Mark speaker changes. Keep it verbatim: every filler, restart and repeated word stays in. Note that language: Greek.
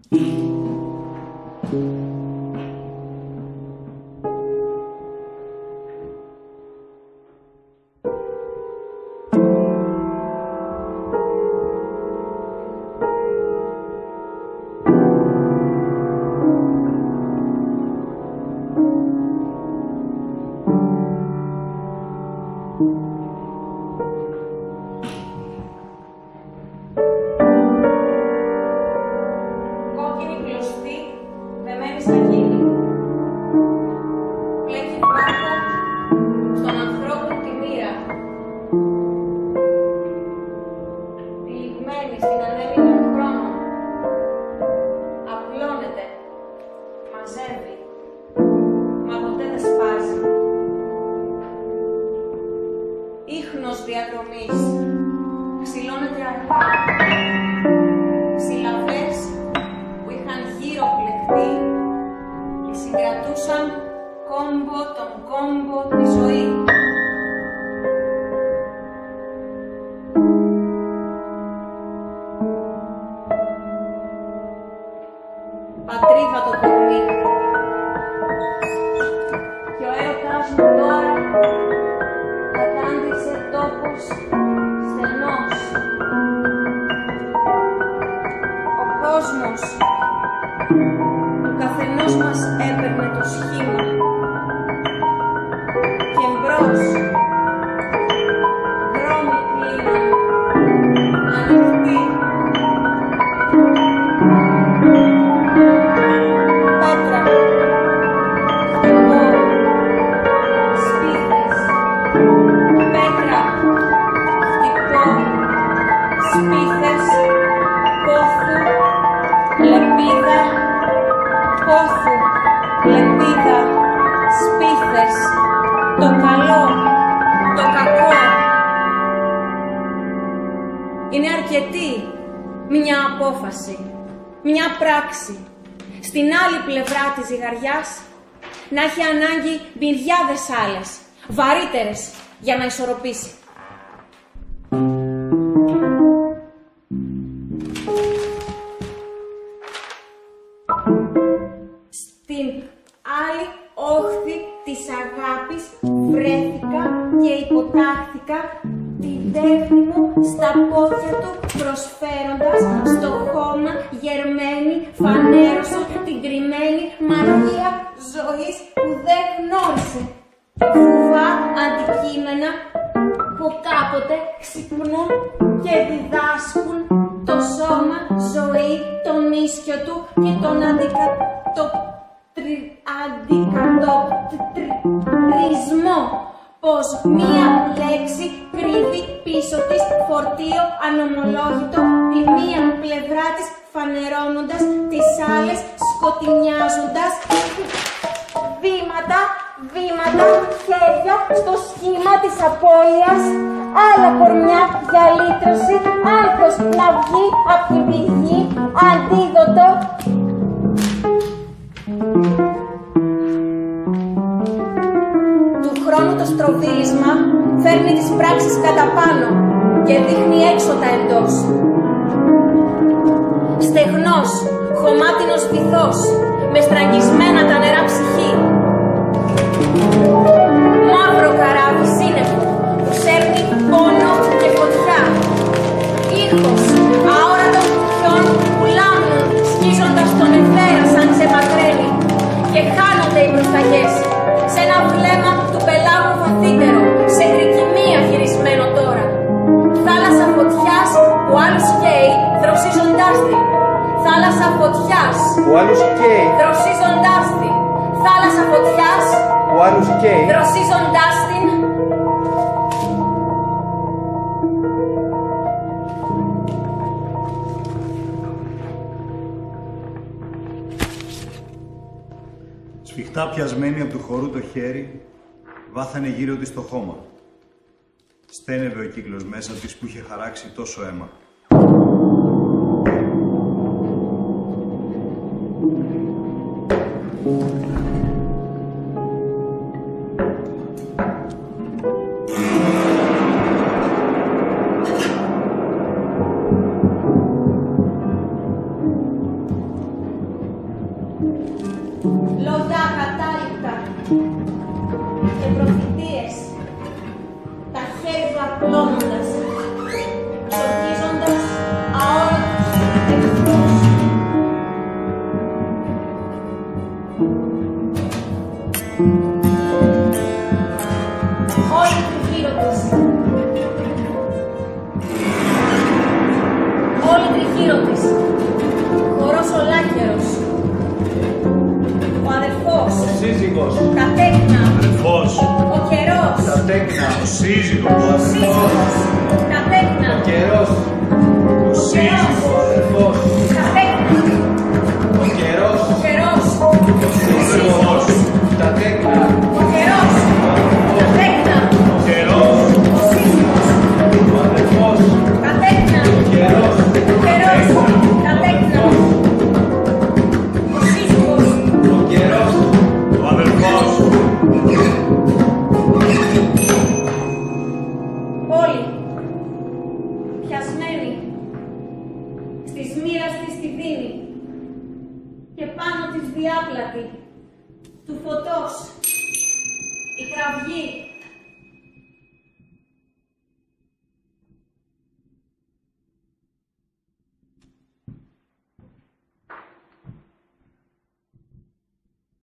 Speaker 1: Ίχνος διαδρομής, ξυλώνεται αργά. Συλλαβές που είχαν γύρω πλεχτεί και συγκρατούσαν κόμπο τον κόμπο τη ζωή. Πατρίδα το κορμί και ο έρωτας μου τώρα κατάντησε τόπος στενός. Ο κόσμος του καθενός μας έπαιρνε το σχήμα και εμπρός δρόμοι πλήραν ανοιχτοί. Πέτρα, χτυπώ, σπίθες. Πέτρα, χτυπώ, σπίθες, πόθου, λεπίδα, πόθου, λεπίδα, σπίθες, το καλό, το κακό. Είναι αρκετή μια απόφαση, μια πράξη, στην άλλη πλευρά της ζυγαριάς να έχει ανάγκη μυριάδες άλλες, βαρύτερες, για να ισορροπήσει. Στην άλλη όχθη της αγάπης βρέθηκα και υποτάχθηκα την τέχνη μου στα πόδια του προσφέροντας στο χώμα γερμένη φανέρωσα την κρυμμένη μαγεία ζωής που δεν γνώρισε. Φουβά αντικείμενα που κάποτε ξυπνούν και διδάσκουν το σώμα ζωή, τον ίσιο του και τον αντικατοπτρισμό. Πως μία λέξη κρύβει πίσω της φορτίο ανομολόγητο τη μία πλευρά της φανερώνοντας τις άλλες σκοτεινιάζοντας. Βήματα, βήματα, χέρια στο σχήμα της απώλειας, άλλα κορμιά για λύτρωση, άνθρωπος να βγει απ' την πηγή, αντίδοτο. Του χρόνου το στροβίλισμα φέρνει τις πράξεις κατά πάνω και δείχνει έξω τα εντός. Στεγνός, χωμάτινος βυθός, με στραγγισμένα τα νερά ψυχή. Μαύρο καράβι σύννεφο που σέρνει πόνο και φωτιά. Ήχος αόρατων κουτιών που λάμνουν σκίζοντας τον εθέρα σαν σε μακραίνει και χάνονται οι προσταγές σε ένα βλέμμα του πελάγου βαθύτερο, σε γρικυμία γυρισμένο τώρα. Θάλασσα φωτιάς που άλλους καίει δροσίζοντάς την. Θάλασσα φωτιάς
Speaker 2: που άλλους καίει
Speaker 1: δροσίζοντάς την. Θάλασσα φωτιάς
Speaker 2: που άλλους καίει
Speaker 1: δροσίζοντάς την.
Speaker 2: Σφιχτά πιασμένη από του χορού το χέρι, βάθανε γύρω της το χώμα. Στένευε ο κύκλος μέσα της που είχε χαράξει τόσο αίμα.
Speaker 1: λόγια ακατάληπτα και προφητείες, τα χέρια απλώνοντας, ξορκίζοντας αόρατους εχθρούς. Όλοι τριγύρω της, όλοι τριγύρω της, χορός ολάκερος, ο αδερφός,
Speaker 2: Ο σύζυγος,
Speaker 1: τα τέκνα,
Speaker 2: αδερφός,
Speaker 1: ο καιρός,
Speaker 2: τα τέκνα, ο σύζυγος,
Speaker 1: ο σύζυγος, τα τέκνα,
Speaker 2: ο καιρός, ο σύζυγος, ο αδερφός,
Speaker 1: τα τέκνα,
Speaker 2: ο καιρός,
Speaker 1: ο καιρός,
Speaker 2: ο σύζυγος, τα τέκνα,
Speaker 1: ο καιρός, τα τέκνα,
Speaker 2: ο καιρός,
Speaker 1: ο σύζυγος,
Speaker 2: ο αδερφός,
Speaker 1: τα τέκνα,
Speaker 2: ο καιρός,
Speaker 1: ο καιρός, τα τέκνα, ο σύζυγος,
Speaker 2: ο καιρός, ο αδερφός.
Speaker 1: όλοι πιασμένοι στις μοίρας της τη δίνη και πάνω της διάπλατη του φωτός η κραυγή